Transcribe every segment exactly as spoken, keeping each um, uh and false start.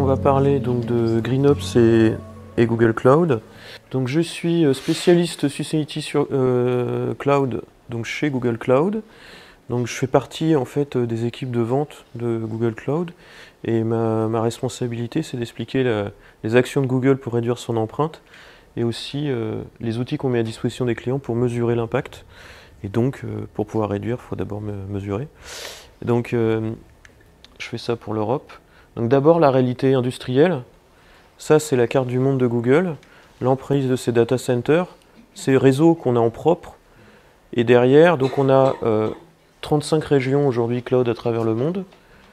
on va parler donc de GreenOps et, et Google Cloud. Donc je suis spécialiste Sustainability sur euh, Cloud donc chez Google Cloud. Donc je fais partie en fait des équipes de vente de Google Cloud et ma, ma responsabilité c'est d'expliquer la, les actions de Google pour réduire son empreinte et aussi euh, les outils qu'on met à disposition des clients pour mesurer l'impact. Et donc euh, pour pouvoir réduire, il faut d'abord me mesurer. Donc euh, je fais ça pour l'Europe. Donc d'abord la réalité industrielle, ça c'est la carte du monde de Google, l'emprise de ces data centers, ces réseaux qu'on a en propre, et derrière donc on a euh, trente-cinq régions aujourd'hui cloud à travers le monde.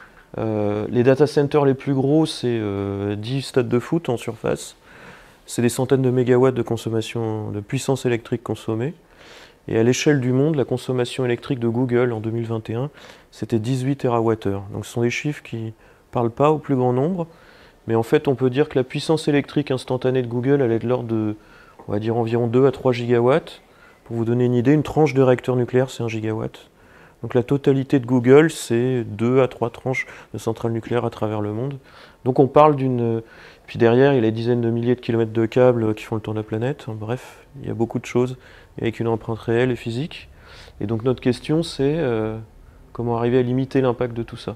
Euh, les data centers les plus gros c'est euh, dix stades de foot en surface, c'est des centaines de mégawatts de consommation de puissance électrique consommée. Et à l'échelle du monde, la consommation électrique de Google en deux mille vingt et un, c'était dix-huit térawattheures. Donc ce sont des chiffres qui ne parlent pas au plus grand nombre, mais en fait on peut dire que la puissance électrique instantanée de Google, elle est de l'ordre de, on va dire environ deux à trois gigawatts. Pour vous donner une idée, une tranche de réacteur nucléaire, c'est un gigawatt. Donc la totalité de Google, c'est deux à trois tranches de centrales nucléaires à travers le monde. Donc on parle d'une... Puis derrière, il y a des dizaines de milliers de kilomètres de câbles qui font le tour de la planète. Bref, il y a beaucoup de choses avec une empreinte réelle et physique. Et donc notre question, c'est euh, comment arriver à limiter l'impact de tout ça.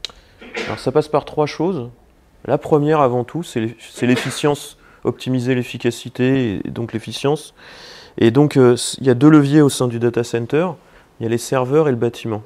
Alors ça passe par trois choses. La première, avant tout, c'est l'efficience, optimiser l'efficacité et donc l'efficience. Et donc euh, il y a deux leviers au sein du data center. Il y a les serveurs et le bâtiment.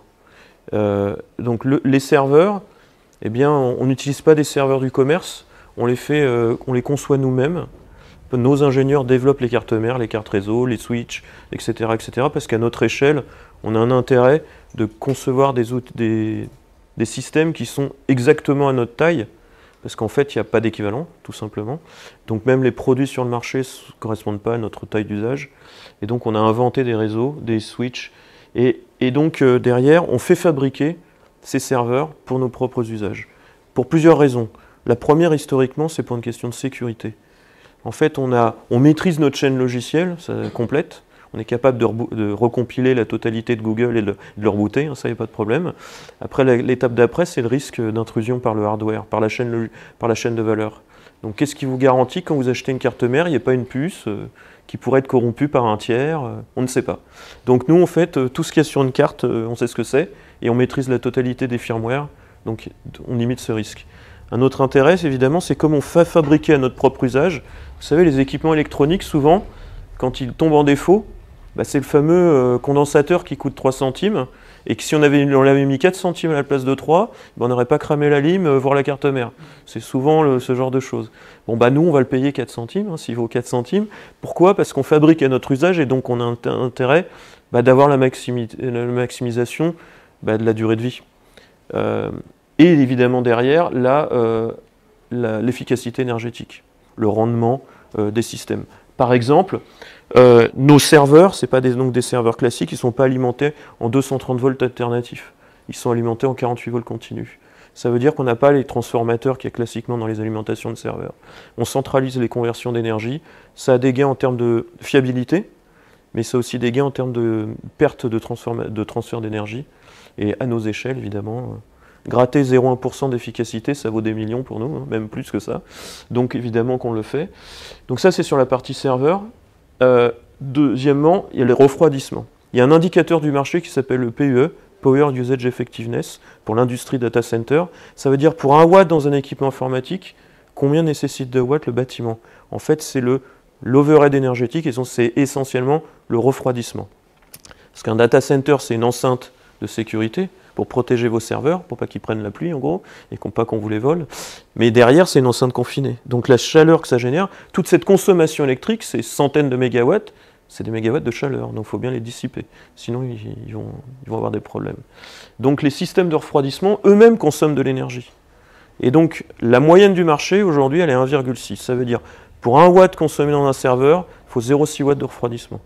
Euh, donc le, les serveurs, eh bien, on n'utilise pas des serveurs du commerce. On les, fait, euh, on les conçoit nous-mêmes. Nos ingénieurs développent les cartes mères, les cartes réseau, les switches, et cetera, et cetera. Parce qu'à notre échelle, on a un intérêt de concevoir des, des, des systèmes qui sont exactement à notre taille. Parce qu'en fait, il n'y a pas d'équivalent, tout simplement. Donc même les produits sur le marché ne correspondent pas à notre taille d'usage. Et donc on a inventé des réseaux, des switches. Et, et donc euh, derrière, on fait fabriquer ces serveurs pour nos propres usages. Pour plusieurs raisons. La première, historiquement, c'est pour une question de sécurité. En fait, on, a, on maîtrise notre chaîne logicielle ça, complète. On est capable de, de recompiler la totalité de Google et de, de le rebooter, hein, ça, il n'y a pas de problème. Après, l'étape d'après, c'est le risque d'intrusion par le hardware, par la chaîne, par la chaîne de valeur. Donc, qu'est-ce qui vous garantit quand vous achetez une carte mère, il n'y a pas une puce euh, qui pourrait être corrompue par un tiers euh, on ne sait pas. Donc, nous, en fait, euh, tout ce qu'il y a sur une carte, euh, on sait ce que c'est, et on maîtrise la totalité des firmware, donc on limite ce risque. Un autre intérêt, évidemment, c'est comme on fait fabriquer à notre propre usage. Vous savez, les équipements électroniques, souvent, quand ils tombent en défaut, bah, c'est le fameux euh, condensateur qui coûte trois centimes, et que si on avait, on avait mis quatre centimes à la place de trois, bah, on n'aurait pas cramé la lime, euh, voire la carte mère. C'est souvent le, ce genre de choses. Bon, bah, nous, on va le payer quatre centimes, hein, s'il vaut quatre centimes. Pourquoi? Parce qu'on fabrique à notre usage, et donc on a un intérêt bah, d'avoir la, maximi la maximisation bah, de la durée de vie. Euh, Et évidemment derrière, l'efficacité euh, énergétique, le rendement euh, des systèmes. Par exemple, euh, nos serveurs, ce n'est pas des, donc des serveurs classiques, ils ne sont pas alimentés en deux cent trente volts alternatifs. Ils sont alimentés en quarante-huit volts continus. Ça veut dire qu'on n'a pas les transformateurs qu'il y a classiquement dans les alimentations de serveurs. On centralise les conversions d'énergie. Ça a des gains en termes de fiabilité, mais ça a aussi des gains en termes de perte de, de transfert d'énergie. Et à nos échelles, évidemment, gratter zéro virgule un pour cent d'efficacité, ça vaut des millions pour nous, hein, même plus que ça. Donc évidemment qu'on le fait. Donc ça, c'est sur la partie serveur. Euh, deuxièmement, il y a les refroidissements. Il y a un indicateur du marché qui s'appelle le P U E, Power Usage Effectiveness, pour l'industrie data center. Ça veut dire pour un watt dans un équipement informatique, combien nécessite de watts le bâtiment. En fait, c'est le l'overhead énergétique et c'est essentiellement le refroidissement. Parce qu'un data center, c'est une enceinte de sécurité pour protéger vos serveurs, pour pas qu'ils prennent la pluie en gros, et qu'on pas qu'on vous les vole. Mais derrière, c'est une enceinte confinée. Donc la chaleur que ça génère, toute cette consommation électrique, ces centaines de mégawatts, c'est des mégawatts de chaleur, donc il faut bien les dissiper. Sinon, ils, ils, vont, ils vont avoir des problèmes. Donc les systèmes de refroidissement, eux-mêmes consomment de l'énergie. Et donc la moyenne du marché, aujourd'hui, elle est un virgule six. Ça veut dire, pour un watt consommé dans un serveur, il faut zéro virgule six watts de refroidissement.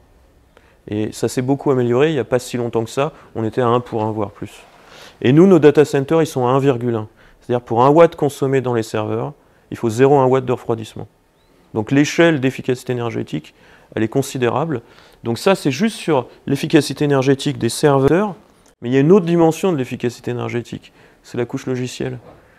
Et ça s'est beaucoup amélioré, il n'y a pas si longtemps que ça, on était à un pour un, voire plus. Et nous, nos data centers, ils sont à un virgule un. C'est-à-dire pour un watt consommé dans les serveurs, il faut zéro virgule un watt de refroidissement. Donc l'échelle d'efficacité énergétique, elle est considérable. Donc ça, c'est juste sur l'efficacité énergétique des serveurs, mais il y a une autre dimension de l'efficacité énergétique, c'est la couche logicielle.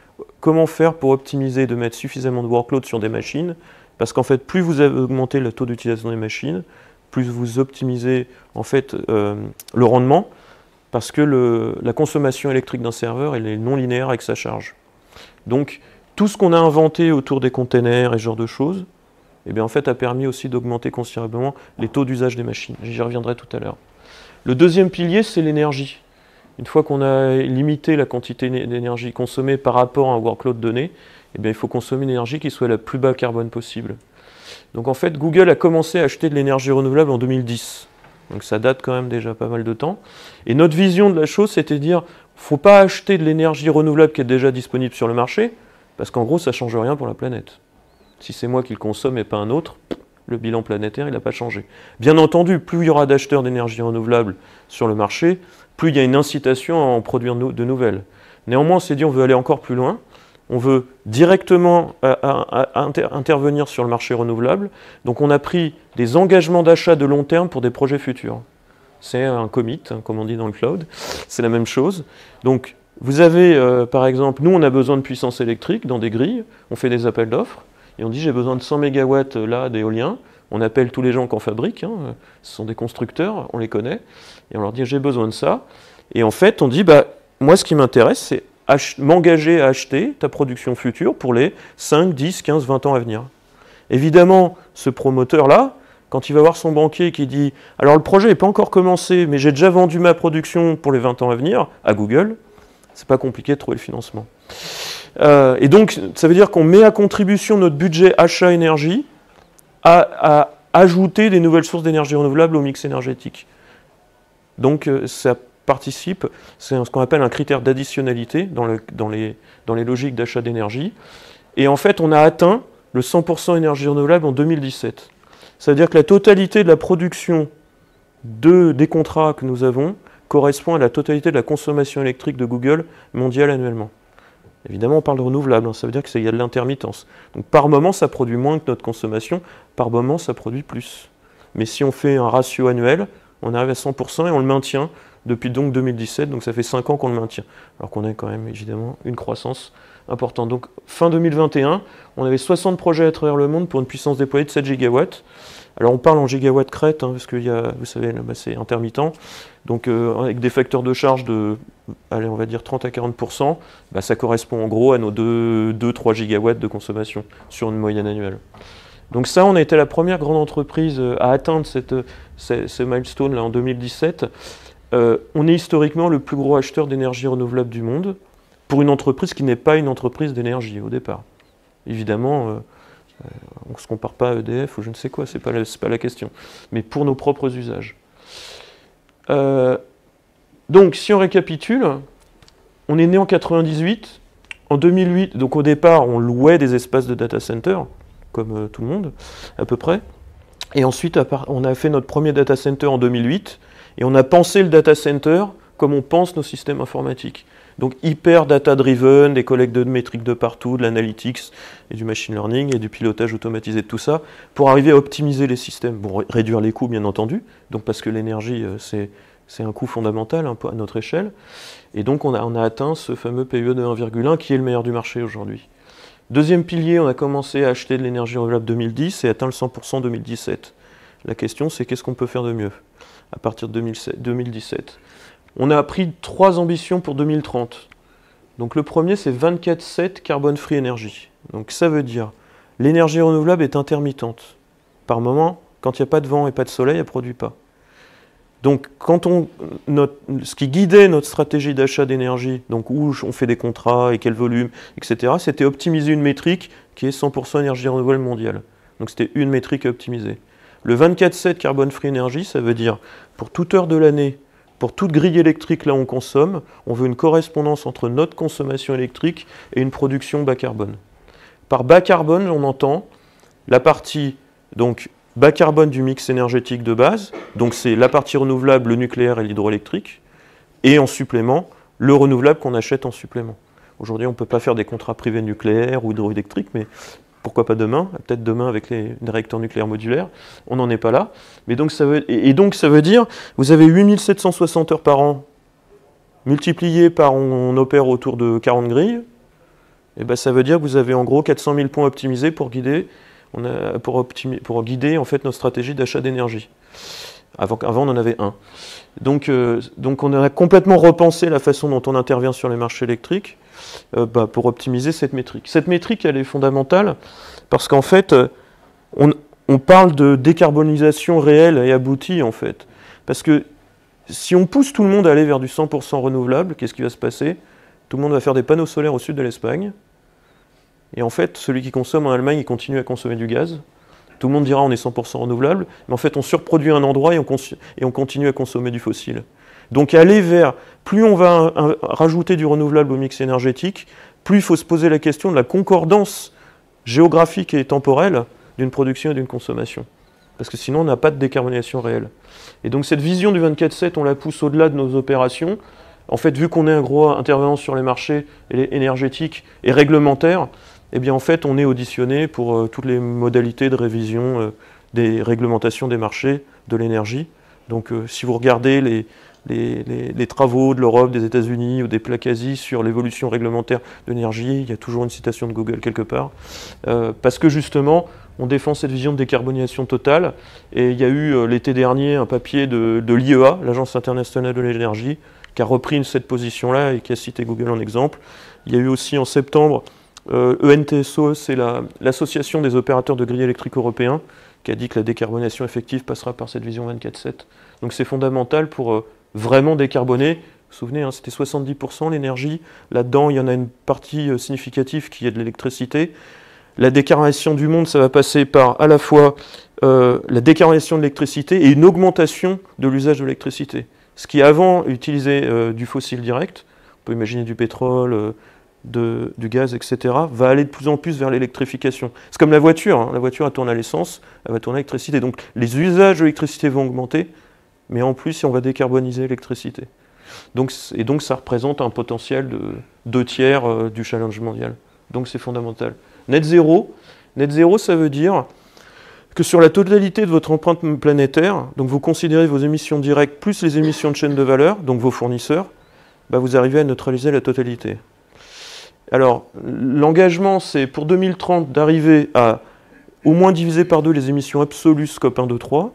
comment faire pour optimiser, de mettre suffisamment de workload sur des machines, parce qu'en fait, plus vous avez augmenté le taux d'utilisation des machines, plus vous optimisez en fait euh, le rendement, parce que le, la consommation électrique d'un serveur, elle est non linéaire avec sa charge. Donc, tout ce qu'on a inventé autour des containers et ce genre de choses, eh bien, en fait, a permis aussi d'augmenter considérablement les taux d'usage des machines. J'y reviendrai tout à l'heure. Le deuxième pilier, c'est l'énergie. Une fois qu'on a limité la quantité d'énergie consommée par rapport à un workload donné, eh bien, il faut consommer une énergie qui soit la plus bas carbone possible. Donc en fait, Google a commencé à acheter de l'énergie renouvelable en deux mille dix. Donc ça date quand même déjà pas mal de temps. Et notre vision de la chose, c'était de dire, il ne faut pas acheter de l'énergie renouvelable qui est déjà disponible sur le marché, parce qu'en gros, ça ne change rien pour la planète. Si c'est moi qui le consomme et pas un autre, le bilan planétaire, il n'a pas changé. Bien entendu, plus il y aura d'acheteurs d'énergie renouvelable sur le marché, plus il y a une incitation à en produire de nouvelles. Néanmoins, on s'est dit on veut aller encore plus loin. On veut directement à, à, à inter intervenir sur le marché renouvelable. Donc on a pris des engagements d'achat de long terme pour des projets futurs. C'est un commit, hein, comme on dit dans le cloud. C'est la même chose. Donc vous avez, euh, par exemple, nous on a besoin de puissance électrique dans des grilles. On fait des appels d'offres. Et on dit j'ai besoin de cent mégawatts là d'éolien. On appelle tous les gens qui en fabriquent. Hein. Ce sont des constructeurs, on les connaît. Et on leur dit j'ai besoin de ça. Et en fait, on dit bah, moi ce qui m'intéresse, c'est m'engager à acheter ta production future pour les cinq, dix, quinze, vingt ans à venir. Évidemment, ce promoteur-là, quand il va voir son banquier qui dit « Alors le projet n'est pas encore commencé, mais j'ai déjà vendu ma production pour les vingt ans à venir » à Google, c'est pas compliqué de trouver le financement. Euh, et donc, ça veut dire qu'on met à contribution notre budget achat énergie à, à ajouter des nouvelles sources d'énergie renouvelable au mix énergétique. Donc, ça participe, c'est ce qu'on appelle un critère d'additionnalité dans, le, dans, les, dans les logiques d'achat d'énergie. Et en fait, on a atteint le cent pour cent énergie renouvelable en deux mille dix-sept. Ça veut dire que la totalité de la production de, des contrats que nous avons correspond à la totalité de la consommation électrique de Google mondiale annuellement. Évidemment, on parle de renouvelable, hein, ça veut dire qu'il y a de l'intermittence. Donc par moment, ça produit moins que notre consommation, par moment, ça produit plus. Mais si on fait un ratio annuel, on arrive à cent pour cent et on le maintient depuis donc deux mille dix-sept, donc ça fait cinq ans qu'on le maintient. Alors qu'on a quand même évidemment une croissance importante. Donc fin deux mille vingt et un, on avait soixante projets à travers le monde pour une puissance déployée de sept gigawatts. Alors on parle en gigawatts crête, hein, parce que y a, vous savez, bah, c'est intermittent. Donc euh, avec des facteurs de charge de, allez, on va dire trente à quarante pour cent, bah, ça correspond en gros à nos deux à trois gigawatts de consommation sur une moyenne annuelle. Donc ça, on a été la première grande entreprise à atteindre cette, ce, ce milestone là en deux mille dix-sept. Euh, on est historiquement le plus gros acheteur d'énergie renouvelable du monde pour une entreprise qui n'est pas une entreprise d'énergie au départ. Évidemment, euh, euh, on ne se compare pas à E D F ou je ne sais quoi, ce n'est pas, pas la question. Mais pour nos propres usages. Euh, donc, si on récapitule, on est né en quatre-vingt-dix-huit. En deux mille huit, donc au départ, on louait des espaces de data center, comme euh, tout le monde, à peu près. Et ensuite, on a fait notre premier data center en deux mille huit. Et on a pensé le data center comme on pense nos systèmes informatiques. Donc hyper data-driven, des collectes de métriques de partout, de l'analytics et du machine learning et du pilotage automatisé de tout ça, pour arriver à optimiser les systèmes. Bon, réduire les coûts, bien entendu, donc parce que l'énergie, c'est un coût fondamental hein, à notre échelle. Et donc on a, on a atteint ce fameux P U E de un virgule un qui est le meilleur du marché aujourd'hui. Deuxième pilier, on a commencé à acheter de l'énergie renouvelable deux mille dix et atteint le cent pour cent deux mille dix-sept. La question, c'est qu'est-ce qu'on peut faire de mieux à partir de deux mille dix-sept. On a pris trois ambitions pour deux mille trente. Donc le premier, c'est vingt-quatre sept Carbon Free Energy. Donc ça veut dire, l'énergie renouvelable est intermittente. Par moment, quand il n'y a pas de vent et pas de soleil, elle ne produit pas. Donc quand on, notre, ce qui guidait notre stratégie d'achat d'énergie, donc où on fait des contrats et quel volume, et cetera, c'était optimiser une métrique qui est cent pour cent énergie renouvelable mondiale. Donc c'était une métrique à optimiser. Le vingt-quatre sept Carbon Free Energy, ça veut dire, pour toute heure de l'année, pour toute grille électrique là où on consomme, on veut une correspondance entre notre consommation électrique et une production bas carbone. Par bas carbone, on entend la partie donc, bas carbone du mix énergétique de base, donc c'est la partie renouvelable, le nucléaire et l'hydroélectrique, et en supplément, le renouvelable qu'on achète en supplément. Aujourd'hui, on ne peut pas faire des contrats privés nucléaires ou hydroélectriques, mais pourquoi pas demain, peut-être demain avec les, les réacteurs nucléaires modulaires, on n'en est pas là. Mais donc ça veut, et donc ça veut dire, vous avez huit mille sept cent soixante heures par an, multiplié par, on, on opère autour de quarante grilles, Et ben, ça veut dire que vous avez en gros quatre cent mille points optimisés pour guider, on a, pour, optimi, pour guider en fait, notre stratégie d'achat d'énergie. Avant, avant, on en avait un. Donc, euh, donc on a complètement repensé la façon dont on intervient sur les marchés électriques euh, bah, pour optimiser cette métrique. Cette métrique, elle est fondamentale parce qu'en fait, on, on parle de décarbonisation réelle et aboutie, en fait. Parce que si on pousse tout le monde à aller vers du cent pour cent renouvelable, qu'est-ce qui va se passer? Tout le monde va faire des panneaux solaires au sud de l'Espagne. Et en fait, celui qui consomme en Allemagne, il continue à consommer du gaz. Tout le monde dira on est cent pour cent renouvelable, mais en fait on surproduit un endroit et on, et on continue à consommer du fossile. Donc aller vers, plus on va un, un, rajouter du renouvelable au mix énergétique, plus il faut se poser la question de la concordance géographique et temporelle d'une production et d'une consommation. Parce que sinon on n'a pas de décarbonisation réelle. Et donc cette vision du vingt-quatre sept, on la pousse au-delà de nos opérations. En fait, vu qu'on est un gros intervenant sur les marchés énergétiques et réglementaires, eh bien, en fait, on est auditionné pour euh, toutes les modalités de révision euh, des réglementations des marchés de l'énergie. Donc, euh, si vous regardez les, les, les, les travaux de l'Europe, des États-Unis ou des plaques Asie sur l'évolution réglementaire de l'énergie, il y a toujours une citation de Google quelque part. Euh, parce que justement, on défend cette vision de décarbonisation totale. Et il y a eu euh, l'été dernier un papier de, de l'I E A, l'Agence internationale de l'énergie, qui a repris cette position-là et qui a cité Google en exemple. Il y a eu aussi en septembre Euh, E N T S O, c'est l'association la, des opérateurs de grilles électriques européens, qui a dit que la décarbonation effective passera par cette vision vingt-quatre sept. Donc c'est fondamental pour euh, vraiment décarboner. Vous vous souvenez, hein, c'était soixante-dix pour cent l'énergie. Là-dedans, il y en a une partie euh, significative qui est de l'électricité. La décarbonation du monde, ça va passer par à la fois euh, la décarbonation de l'électricité et une augmentation de l'usage de l'électricité. Ce qui avant utilisait euh, du fossile direct, on peut imaginer du pétrole, euh, De, du gaz, et cetera, va aller de plus en plus vers l'électrification. C'est comme la voiture, hein. La voiture elle tourne à l'essence, elle va tourner à l'électricité. Donc les usages de l'électricité vont augmenter, mais en plus on va décarboniser l'électricité. Donc, et donc ça représente un potentiel de deux tiers euh, du challenge mondial. Donc c'est fondamental. Net zéro, net zéro ça veut dire que sur la totalité de votre empreinte planétaire, donc vous considérez vos émissions directes plus les émissions de chaîne de valeur, donc vos fournisseurs, bah vous arrivez à neutraliser la totalité. Alors, l'engagement, c'est pour deux mille trente d'arriver à au moins diviser par deux les émissions absolues scope un, deux, trois,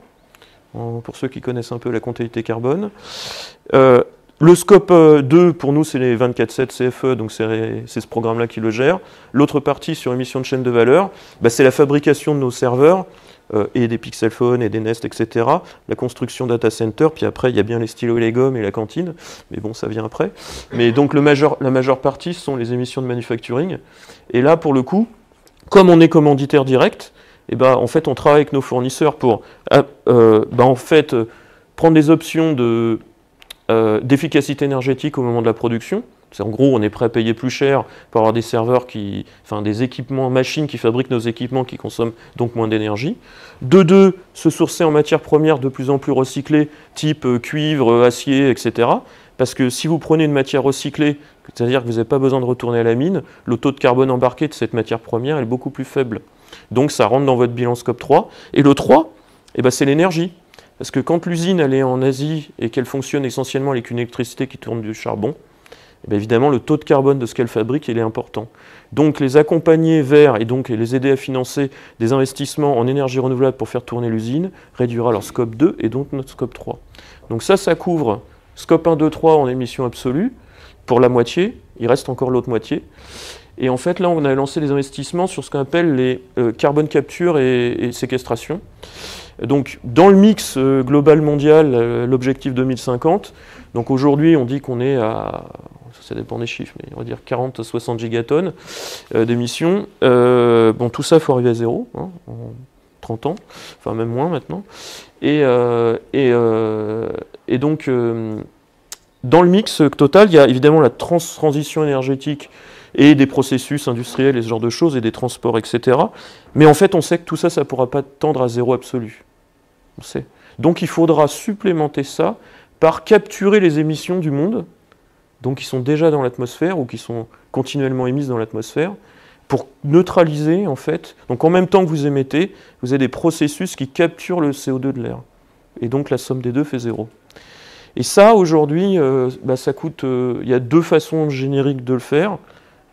pour ceux qui connaissent un peu la comptabilité carbone. Euh, le scope deux, pour nous, c'est les vingt-quatre sept C F E, donc c'est ce programme-là qui le gère. L'autre partie sur émissions de chaîne de valeur, bah, c'est la fabrication de nos serveurs, euh, et des Pixel Phone et des Nest, et cetera. La construction data center, puis après, il y a bien les stylos et les gommes et la cantine, mais bon, ça vient après. Mais donc, le majeur, la majeure partie, ce sont les émissions de manufacturing. Et là, pour le coup, comme on est commanditaire direct, eh ben, en fait, on travaille avec nos fournisseurs pour euh, ben, en fait, euh, prendre des options de, euh, d'efficacité énergétique au moment de la production. En gros, on est prêt à payer plus cher pour avoir des serveurs, qui, enfin des équipements, machines qui fabriquent nos équipements qui consomment donc moins d'énergie. De deux, se sourcer en matières premières de plus en plus recyclées, type euh, cuivre, acier, et cetera. Parce que si vous prenez une matière recyclée, c'est-à-dire que vous n'avez pas besoin de retourner à la mine, le taux de carbone embarqué de cette matière première est beaucoup plus faible. Donc ça rentre dans votre bilan scope trois. Et le trois, eh ben, c'est l'énergie. Parce que quand l'usine elle est en Asie et qu'elle fonctionne essentiellement avec une électricité qui tourne du charbon, eh bien évidemment, le taux de carbone de ce qu'elle fabrique, il est important. Donc les accompagner vers et donc les aider à financer des investissements en énergie renouvelable pour faire tourner l'usine réduira leur scope deux et donc notre scope trois. Donc ça, ça couvre scope un, deux, trois en émissions absolues pour la moitié. Il reste encore l'autre moitié. Et en fait, là, on a lancé des investissements sur ce qu'on appelle les euh, carbone capture et, et séquestration. Donc, dans le mix euh, global mondial, euh, l'objectif deux mille cinquante, donc aujourd'hui, on dit qu'on est à, ça dépend des chiffres, mais on va dire quarante à soixante gigatonnes euh, d'émissions. Euh, bon, tout ça, il faut arriver à zéro, hein, en trente ans, enfin même moins maintenant. Et, euh, et, euh, et donc, euh, dans le mix total, il y a évidemment la trans transition énergétique et des processus industriels et ce genre de choses, et des transports, et cetera. Mais en fait, on sait que tout ça, ça ne pourra pas tendre à zéro absolu. On sait. Donc il faudra supplémenter ça par capturer les émissions du monde, donc qui sont déjà dans l'atmosphère ou qui sont continuellement émises dans l'atmosphère, pour neutraliser, en fait. Donc en même temps que vous émettez, vous avez des processus qui capturent le C O deux de l'air. Et donc la somme des deux fait zéro. Et ça, aujourd'hui, euh, bah, ça coûte... Il euh, y a deux façons génériques de le faire.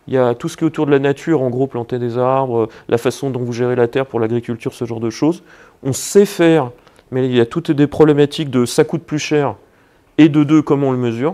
il y a tout ce qui est autour de la nature, en gros, planter des arbres, la façon dont vous gérez la terre pour l'agriculture, ce genre de choses. On sait faire, mais il y a toutes des problématiques de ça coûte plus cher, et de deux, comment on le mesure.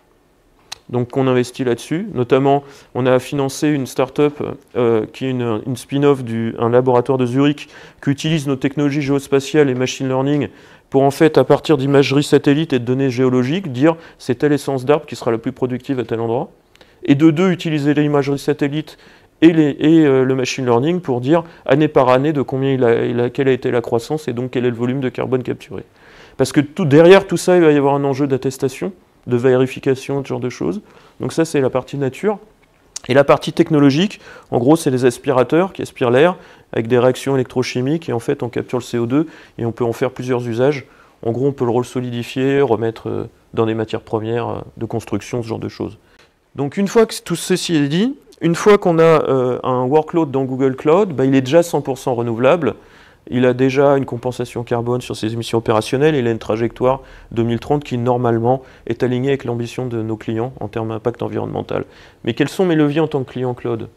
Donc on investit là-dessus. Notamment, on a financé une start-up euh, qui est une, une spin-off d'un laboratoire de Zurich qui utilise nos technologies géospatiales et machine learning pour en fait, à partir d'imagerie satellite et de données géologiques, dire c'est telle essence d'arbre qui sera la plus productive à tel endroit. Et de deux, utiliser l'imagerie satellite et, les, et euh, le machine learning pour dire année par année de combien il a, il a, quelle a été la croissance et donc quel est le volume de carbone capturé. Parce que tout, derrière tout ça, il va y avoir un enjeu d'attestation, de vérification, ce genre de choses. Donc ça, c'est la partie nature. Et la partie technologique, en gros, c'est les aspirateurs qui aspirent l'air avec des réactions électrochimiques et en fait, on capture le C O deux et on peut en faire plusieurs usages. En gros, on peut le resolidifier, remettre dans des matières premières de construction, ce genre de choses. Donc une fois que tout ceci est dit, une fois qu'on a euh, un workload dans Google Cloud, bah, il est déjà cent pour cent renouvelable. Il a déjà une compensation carbone sur ses émissions opérationnelles. Il a une trajectoire deux mille trente qui, normalement, est alignée avec l'ambition de nos clients en termes d'impact environnemental. Mais quels sont mes leviers en tant que client cloud?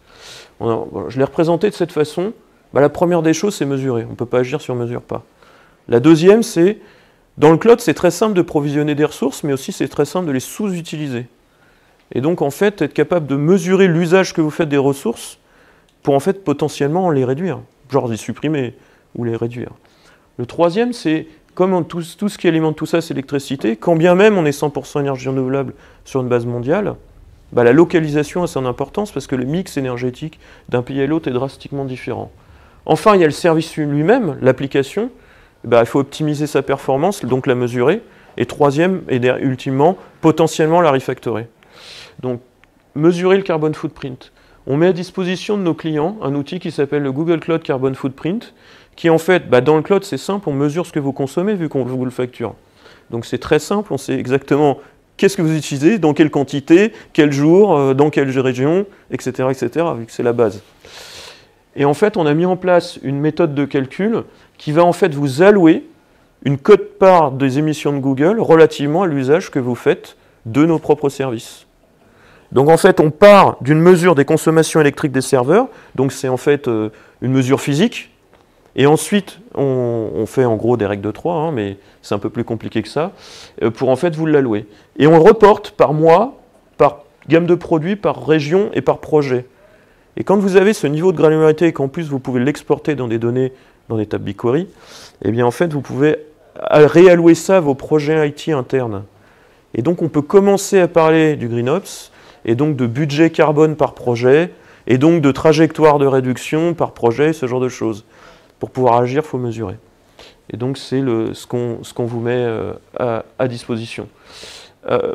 Je l'ai représenté de cette façon. Bah, la première des choses, c'est mesurer. On ne peut pas agir si on ne mesure pas. La deuxième, c'est, dans le cloud, c'est très simple de provisionner des ressources, mais aussi c'est très simple de les sous-utiliser. Et donc, en fait, être capable de mesurer l'usage que vous faites des ressources pour, en fait, potentiellement les réduire. Genre les supprimer ou les réduire. Le troisième, c'est, comme on, tout, tout ce qui alimente tout ça, c'est l'électricité, quand bien même on est cent pour cent énergie renouvelable sur une base mondiale, bah, la localisation a son importance parce que le mix énergétique d'un pays à l'autre est drastiquement différent. Enfin, il y a le service lui-même, l'application. Bah, il faut optimiser sa performance, donc la mesurer. Et troisième, et ultimement, potentiellement la refactorer. Donc, mesurer le carbon footprint. On met à disposition de nos clients un outil qui s'appelle le Google Cloud Carbon Footprint, qui en fait, bah dans le cloud, c'est simple, on mesure ce que vous consommez vu qu'on vous le facture. Donc c'est très simple, on sait exactement qu'est-ce que vous utilisez, dans quelle quantité, quel jour, euh, dans quelle région, et cetera, et cetera, vu que c'est la base. Et en fait, on a mis en place une méthode de calcul qui va en fait vous allouer une quote-part des émissions de Google relativement à l'usage que vous faites de nos propres services. Donc en fait, on part d'une mesure des consommations électriques des serveurs, donc c'est en fait euh, une mesure physique, et ensuite on, on fait en gros des règles de trois, hein, mais c'est un peu plus compliqué que ça, euh, pour en fait vous l'allouer. Et on le reporte par mois, par gamme de produits, par région et par projet. Et quand vous avez ce niveau de granularité et qu'en plus vous pouvez l'exporter dans des données, dans des tables BigQuery, eh bien en fait vous pouvez réallouer ça à vos projets I T internes. Et donc on peut commencer à parler du GreenOps, et donc de budget carbone par projet, et donc de trajectoire de réduction par projet, ce genre de choses. Pour pouvoir agir, il faut mesurer. Et donc c'est ce qu'on ce qu'on vous met euh, à, à disposition. Euh,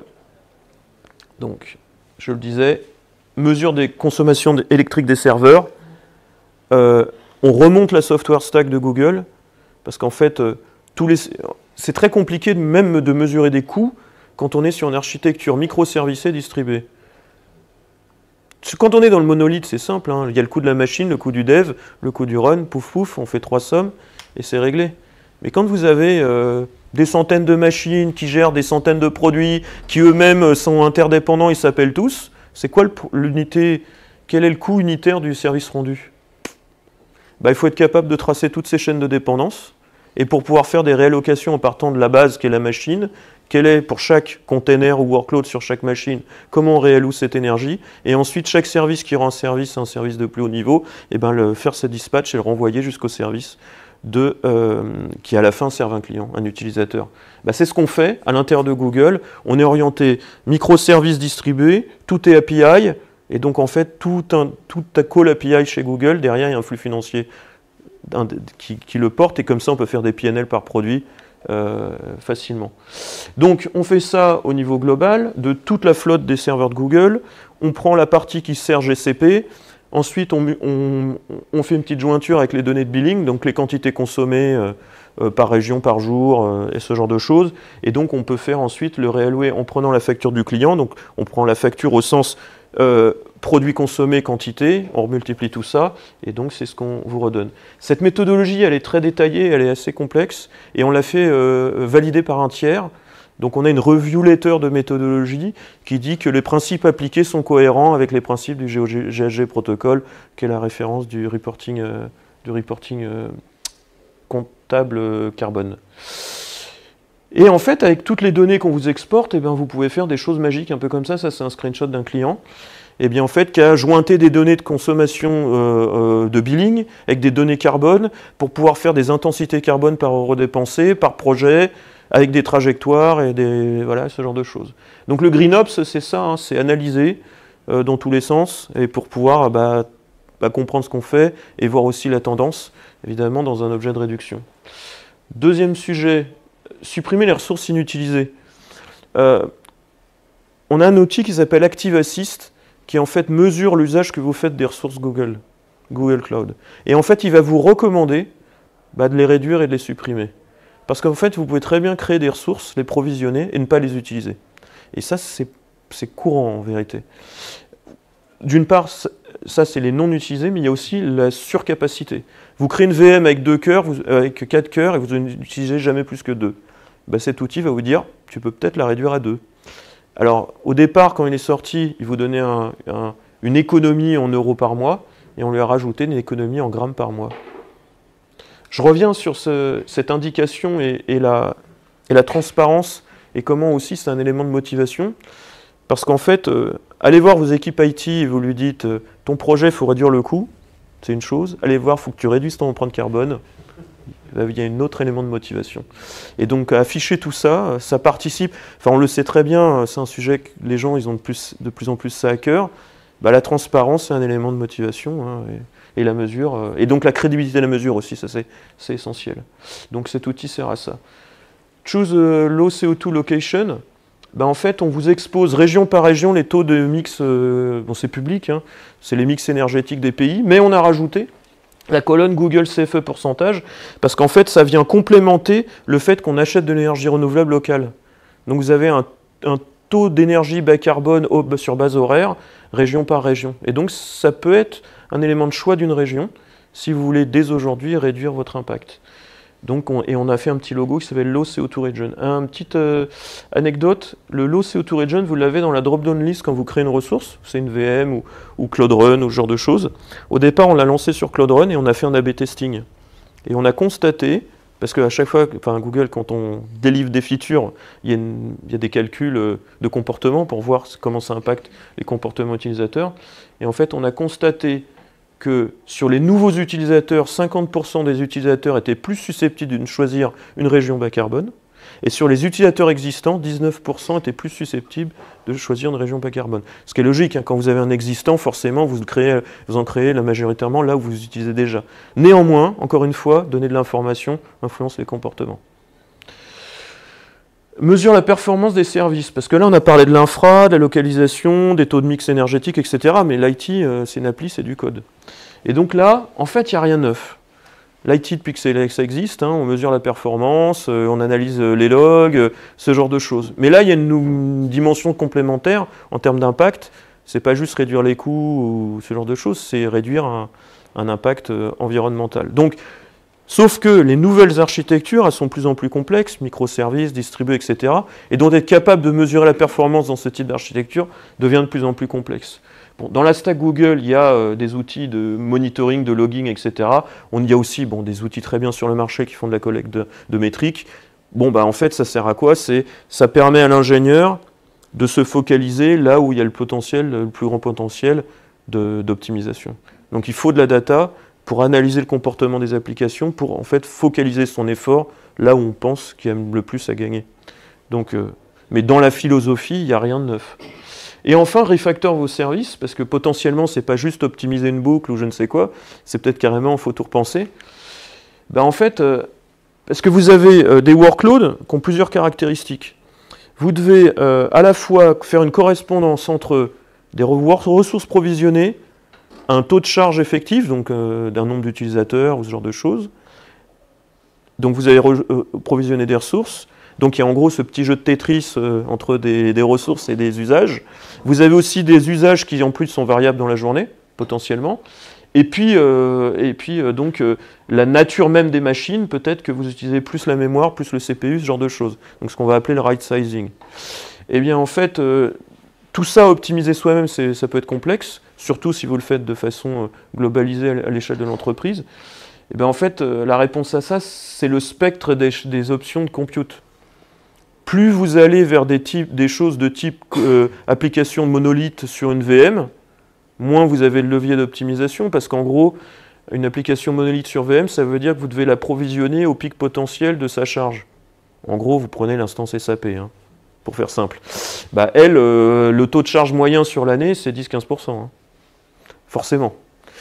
donc, je le disais, mesure des consommations électriques des serveurs. Euh, on remonte la software stack de Google, parce qu'en fait, euh, tous les, c'est très compliqué même de mesurer des coûts quand on est sur une architecture microservicée distribuée. Quand on est dans le monolithe, c'est simple, hein. Il y a le coût de la machine, le coût du dev, le coût du run, pouf pouf, on fait trois sommes et c'est réglé. Mais quand vous avez euh, des centaines de machines qui gèrent des centaines de produits, qui eux-mêmes sont interdépendants, ils s'appellent tous, c'est quoi l'unité, quel est le coût unitaire du service rendu? Bah, il faut être capable de tracer toutes ces chaînes de dépendance et pour pouvoir faire des réallocations en partant de la base qui est la machine, quel est pour chaque container ou workload sur chaque machine, comment on réalloue cette énergie, et ensuite chaque service qui rend un service, un service de plus haut niveau, et ben le, faire ce dispatch et le renvoyer jusqu'au service de, euh, qui à la fin serve un client, un utilisateur. Ben, c'est ce qu'on fait à l'intérieur de Google, on est orienté microservices distribués, tout est A P I, et donc en fait tout un tout un call A P I chez Google, derrière il y a un flux financier un, qui, qui le porte, et comme ça on peut faire des P and L par produit, Euh, facilement. Donc on fait ça au niveau global de toute la flotte des serveurs de Google, on prend la partie qui sert G C P, ensuite on, on, on fait une petite jointure avec les données de billing, donc les quantités consommées euh, euh, par région, par jour, euh, et ce genre de choses, et donc on peut faire ensuite le réallouer en prenant la facture du client, donc on prend la facture au sens euh, produit consommé, quantité, on multiplie tout ça, et donc c'est ce qu'on vous redonne. Cette méthodologie, elle est très détaillée, elle est assez complexe, et on l'a fait euh, valider par un tiers, Donc on a une review letter de méthodologie qui dit que les principes appliqués sont cohérents avec les principes du G H G protocole, qui est la référence du reporting, euh, du reporting euh, comptable euh, carbone. Et en fait, avec toutes les données qu'on vous exporte, eh bien, vous pouvez faire des choses magiques, un peu comme ça. Ça, c'est un screenshot d'un client. Eh bien, en fait, qui a jointé des données de consommation euh, euh, de billing avec des données carbone pour pouvoir faire des intensités carbone par euro dépensé, par projet, avec des trajectoires et des, voilà, ce genre de choses. Donc le GreenOps, c'est ça, hein, c'est analyser euh, dans tous les sens et pour pouvoir bah, bah, comprendre ce qu'on fait et voir aussi la tendance, évidemment, dans un objet de réduction. Deuxième sujet, supprimer les ressources inutilisées. Euh, on a un outil qui s'appelle Active Assist qui en fait mesure l'usage que vous faites des ressources Google, Google Cloud. Et en fait, il va vous recommander bah, de les réduire et de les supprimer. Parce qu'en fait, vous pouvez très bien créer des ressources, les provisionner et ne pas les utiliser. Et ça, c'est courant en vérité. D'une part, ça, c'est les non utilisés, mais il y a aussi la surcapacité. Vous créez une V M avec deux cœurs, vous, avec quatre cœurs, et vous n'utilisez jamais plus que deux. Ben, cet outil va vous dire, tu peux peut-être la réduire à deux. Alors, au départ, quand il est sorti, il vous donnait un, un, une économie en euros par mois, et on lui a rajouté une économie en grammes par mois. Je reviens sur ce, cette indication et, et, la, et la transparence, et comment aussi c'est un élément de motivation. Parce qu'en fait, euh, allez voir vos équipes I T et vous lui dites euh, « ton projet, il faut réduire le coût », c'est une chose. Allez voir, il faut que tu réduises ton empreinte carbone. Il y a un autre élément de motivation. Et donc, afficher tout ça, ça participe, enfin on le sait très bien, c'est un sujet que les gens ils ont de plus, de plus en plus ça à cœur. Bah, la transparence, c'est un élément de motivation, hein, et, et la mesure, euh, et donc la crédibilité de la mesure aussi, ça c'est essentiel. Donc cet outil sert à ça. Choose a low C O deux location. Ben, en fait, on vous expose région par région les taux de mix, euh, bon c'est public, hein, c'est les mix énergétiques des pays, mais on a rajouté la colonne Google C F E pourcentage, parce qu'en fait, ça vient complémenter le fait qu'on achète de l'énergie renouvelable locale. Donc vous avez un, un taux d'énergie bas carbone au, sur base horaire, région par région. Et donc ça peut être un élément de choix d'une région, si vous voulez dès aujourd'hui réduire votre impact. Donc on, et on a fait un petit logo qui s'appelle Low C O deux Region. Un petite euh, anecdote, le Low C O deux Region, vous l'avez dans la drop-down list quand vous créez une ressource, c'est une V M ou, ou Cloud Run ou ce genre de choses. Au départ, on l'a lancé sur Cloud Run et on a fait un A B testing. Et on a constaté, parce qu'à chaque fois, enfin Google, quand on délivre des features, il y a, une, il y a des calculs de comportement pour voir comment ça impacte les comportements utilisateurs. Et en fait, on a constaté que sur les nouveaux utilisateurs, cinquante pour cent des utilisateurs étaient plus susceptibles de choisir une région bas carbone, et sur les utilisateurs existants, dix-neuf pour cent étaient plus susceptibles de choisir une région bas carbone. Ce qui est logique, hein, quand vous avez un existant, forcément, vous, créez, vous en créez la majoritairement là où vous utilisez déjà. Néanmoins, encore une fois, donner de l'information influence les comportements. Mesure la performance des services, parce que là on a parlé de l'infra, de la localisation, des taux de mix énergétique, et cetera. Mais l'I T, euh, c'est une appli, c'est du code. Et donc là, en fait, il n'y a rien de neuf. L'I T depuis que ça existe, hein, on mesure la performance, euh, on analyse euh, les logs, euh, ce genre de choses. Mais là, il y a une, une dimension complémentaire en termes d'impact. C'est pas juste réduire les coûts ou ce genre de choses, c'est réduire un, un impact euh, environnemental. Donc, sauf que les nouvelles architectures, elles sont de plus en plus complexes, microservices, distribués, et cetera. Et donc être capable de mesurer la performance dans ce type d'architecture devient de plus en plus complexe. Bon, dans la stack Google, il y a euh, des outils de monitoring, de logging, et cetera. On y a aussi bon, des outils très bien sur le marché qui font de la collecte de, de métriques. Bon, bah, en fait, ça sert à quoi? Ça permet à l'ingénieur de se focaliser là où il y a le potentiel, le plus grand potentiel d'optimisation. Donc il faut de la data pour analyser le comportement des applications, pour en fait focaliser son effort là où on pense qu'il y a le plus à gagner. Donc, euh, mais dans la philosophie, il n'y a rien de neuf. Et enfin, refactor vos services, parce que potentiellement, ce n'est pas juste optimiser une boucle ou je ne sais quoi, c'est peut-être carrément, il faut tout repenser. Ben, en fait, euh, parce que vous avez euh, des workloads qui ont plusieurs caractéristiques. Vous devez euh, à la fois faire une correspondance entre des ressources provisionnées, un taux de charge effectif, donc euh, d'un nombre d'utilisateurs ou ce genre de choses. Donc vous avez euh, provisionné des ressources. Donc il y a en gros ce petit jeu de Tetris euh, entre des, des ressources et des usages. Vous avez aussi des usages qui en plus sont variables dans la journée, potentiellement. Et puis, euh, et puis euh, donc, euh, la nature même des machines, peut-être que vous utilisez plus la mémoire, plus le C P U, ce genre de choses. Donc ce qu'on va appeler le right sizing. Eh bien, en fait, euh, tout ça, optimiser soi-même, ça peut être complexe, surtout si vous le faites de façon globalisée à l'échelle de l'entreprise. Eh bien, en fait, euh, la réponse à ça, c'est le spectre des, des options de compute. Plus vous allez vers des, types, des choses de type euh, application monolithe sur une V M, moins vous avez le levier d'optimisation, parce qu'en gros, une application monolithe sur V M, ça veut dire que vous devez l'approvisionner au pic potentiel de sa charge. En gros, vous prenez l'instance S A P, hein, pour faire simple. Bah, elle, euh, le taux de charge moyen sur l'année, c'est dix à quinze pour cent, hein, forcément.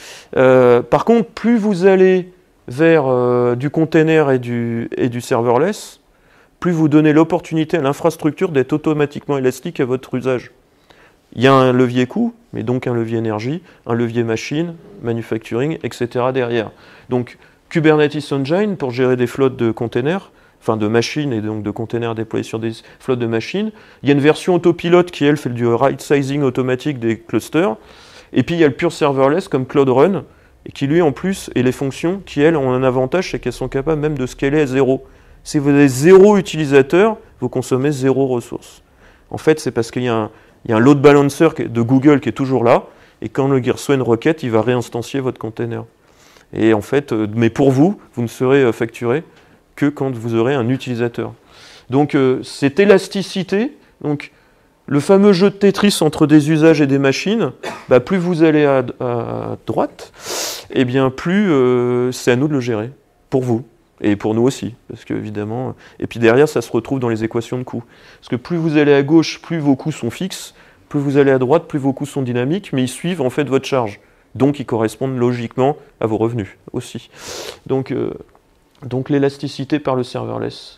Euh, par contre, plus vous allez vers euh, du container et du, et du serverless, plus vous donnez l'opportunité à l'infrastructure d'être automatiquement élastique à votre usage. Il y a un levier coût, mais donc un levier énergie, un levier machine, manufacturing, et cetera derrière. Donc Kubernetes Engine pour gérer des flottes de containers, enfin de machines et donc de containers déployés sur des flottes de machines. Il y a une version autopilote qui, elle, fait du right sizing automatique des clusters. Et puis il y a le pure serverless comme Cloud Run, et qui lui en plus, et les fonctions qui, elles, ont un avantage, c'est qu'elles sont capables même de scaler à zéro. Si vous avez zéro utilisateur, vous consommez zéro ressources. En fait, c'est parce qu'il y a un, il y a un load balancer de Google qui est toujours là, et quand le reçoit une requête, il va réinstancier votre container. Et en fait, mais pour vous, vous ne serez facturé que quand vous aurez un utilisateur. Donc, euh, cette élasticité, donc, le fameux jeu de Tetris entre des usages et des machines, bah, plus vous allez à, à droite, eh bien plus euh, c'est à nous de le gérer, pour vous. Et pour nous aussi, parce que évidemment. Et puis derrière, ça se retrouve dans les équations de coûts. Parce que plus vous allez à gauche, plus vos coûts sont fixes, plus vous allez à droite, plus vos coûts sont dynamiques, mais ils suivent en fait votre charge. Donc ils correspondent logiquement à vos revenus aussi. Donc, euh, donc l'élasticité par le serverless.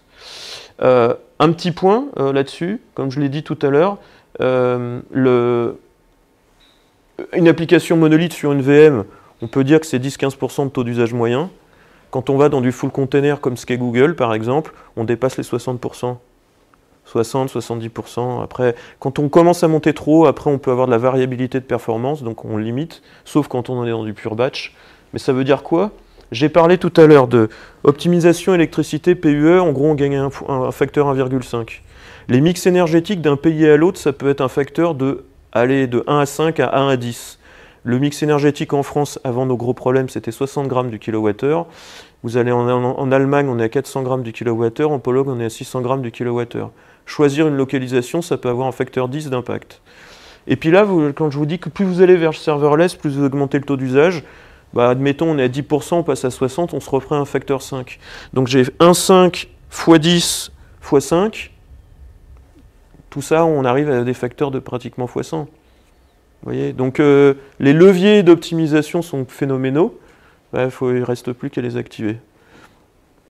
Euh, un petit point euh, là-dessus, comme je l'ai dit tout à l'heure, euh, le... une application monolithe sur une V M, on peut dire que c'est dix à quinze pour cent de taux d'usage moyen. Quand on va dans du full container comme ce qu'est Google, par exemple, on dépasse les soixante pour cent. soixante à soixante-dix pour cent. Après, quand on commence à monter trop, après on peut avoir de la variabilité de performance, donc on limite, sauf quand on est dans du pure batch. Mais ça veut dire quoi? J'ai parlé tout à l'heure de optimisation électricité P U E, en gros on gagne un, un facteur un virgule cinq. Les mix énergétiques d'un pays à l'autre, ça peut être un facteur de, allez, de un à cinq à un à dix. Le mix énergétique en France, avant nos gros problèmes, c'était soixante grammes du kilowattheure. Vous allez en, en, en Allemagne, on est à quatre cents grammes du kilowattheure. En Pologne, on est à six cents grammes du kilowattheure. Choisir une localisation, ça peut avoir un facteur dix d'impact. Et puis là, vous, quand je vous dis que plus vous allez vers le serverless, plus vous augmentez le taux d'usage, bah, admettons, on est à dix pour cent, on passe à soixante, on se referait un facteur cinq. Donc j'ai un virgule cinq fois dix fois cinq. Tout ça, on arrive à des facteurs de pratiquement fois cent. Vous voyez, donc euh, les leviers d'optimisation sont phénoménaux, bah, faut, il ne reste plus qu'à les activer.